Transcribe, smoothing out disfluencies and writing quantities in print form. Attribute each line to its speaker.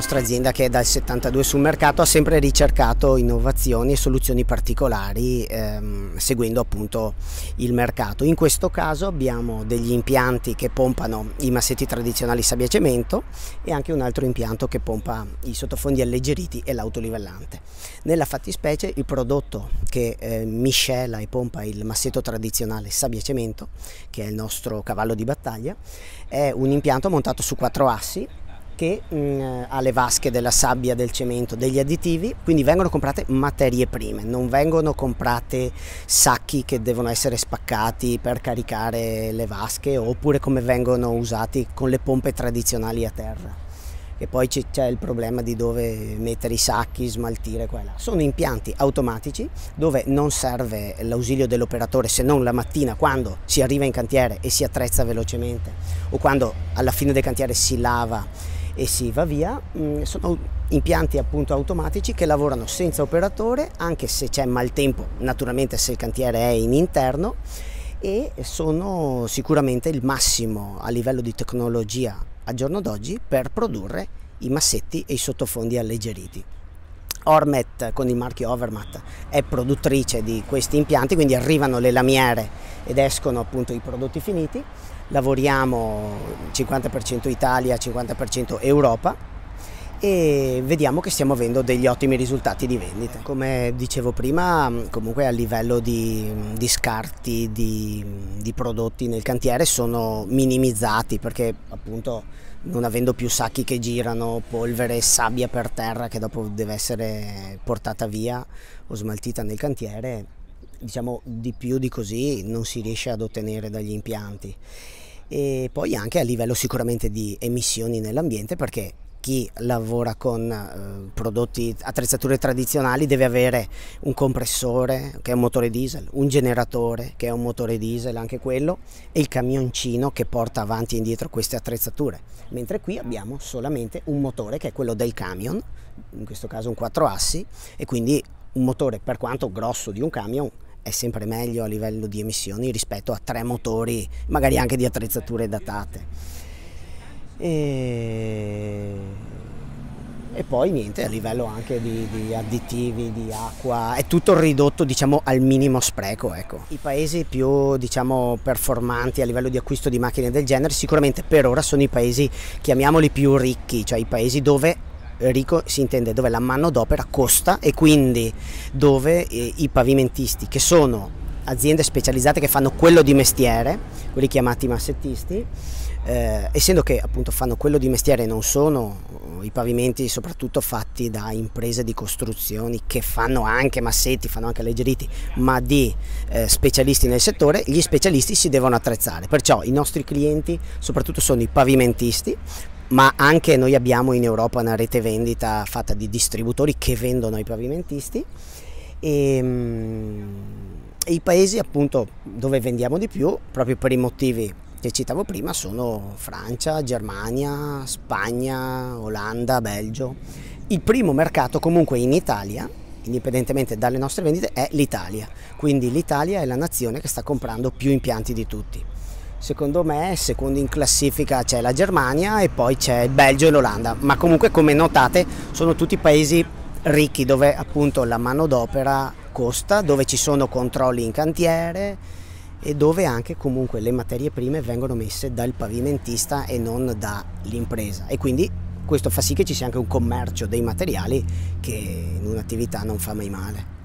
Speaker 1: nostra azienda, che è dal 72 sul mercato, ha sempre ricercato innovazioni e soluzioni particolari seguendo appunto il mercato. In questo caso abbiamo degli impianti che pompano i massetti tradizionali sabbia cemento e anche un altro impianto che pompa i sottofondi alleggeriti e l'autolivellante. Nella fattispecie il prodotto che miscela e pompa il massetto tradizionale sabbia cemento, che è il nostro cavallo di battaglia, è un impianto montato su 4 assi che ha le vasche della sabbia, del cemento, degli additivi, quindi vengono comprate materie prime, non vengono comprate sacchi che devono essere spaccati per caricare le vasche, oppure come vengono usati con le pompe tradizionali a terra. E poi c'è il problema di dove mettere i sacchi, smaltire qua e là. Sono impianti automatici dove non serve l'ausilio dell'operatore, se non la mattina quando si arriva in cantiere e si attrezza velocemente, o quando alla fine del cantiere si lava e si va via. Sono impianti appunto automatici che lavorano senza operatore, anche se c'è maltempo, naturalmente se il cantiere è in interno, e sono sicuramente il massimo a livello di tecnologia al giorno d'oggi per produrre i massetti e i sottofondi alleggeriti. Ormet, con il marchio Overmat, è produttrice di questi impianti, quindi arrivano le lamiere ed escono appunto i prodotti finiti. Lavoriamo 50% Italia, 50% Europa, e vediamo che stiamo avendo degli ottimi risultati di vendita. Come dicevo prima, comunque a livello di scarti di prodotti nel cantiere sono minimizzati, perché appunto non avendo più sacchi che girano, polvere e sabbia per terra che dopo deve essere portata via o smaltita nel cantiere, diciamo di più di così non si riesce ad ottenere dagli impianti. E poi anche a livello sicuramente di emissioni nell'ambiente, perché chi lavora con prodotti, attrezzature tradizionali deve avere un compressore che è un motore diesel, un generatore che è un motore diesel anche quello, e il camioncino che porta avanti e indietro queste attrezzature, mentre qui abbiamo solamente un motore che è quello del camion, in questo caso un 4 assi, e quindi un motore, per quanto grosso di un camion, è sempre meglio a livello di emissioni rispetto a 3 motori magari anche di attrezzature datate. E poi niente, a livello anche di additivi, di acqua, è tutto ridotto diciamo al minimo spreco, ecco. I paesi più diciamo performanti a livello di acquisto di macchine del genere sicuramente per ora sono i paesi, chiamiamoli più ricchi, cioè i paesi dove ricco si intende dove la manodopera costa, e quindi dove i pavimentisti, che sono aziende specializzate che fanno quello di mestiere, quelli chiamati massettisti, essendo che appunto fanno quello di mestiere, non sono i pavimenti soprattutto fatti da imprese di costruzioni che fanno anche massetti, fanno anche alleggeriti, ma di specialisti nel settore, gli specialisti si devono attrezzare, perciò i nostri clienti soprattutto sono i pavimentisti, ma anche noi abbiamo in Europa una rete vendita fatta di distributori che vendono ai pavimentisti, e i paesi appunto dove vendiamo di più, proprio per i motivi che citavo prima, sono Francia, Germania, Spagna, Olanda, Belgio. Il primo mercato comunque in Italia, indipendentemente dalle nostre vendite, è l'Italia, quindi l'Italia è la nazione che sta comprando più impianti di tutti. Secondo me, secondo in classifica c'è la Germania e poi c'è il Belgio e l'Olanda, ma comunque come notate sono tutti paesi ricchi dove appunto la manodopera costa, dove ci sono controlli in cantiere e dove anche comunque le materie prime vengono messe dal pavimentista e non dall'impresa, e quindi questo fa sì che ci sia anche un commercio dei materiali che in un'attività non fa mai male.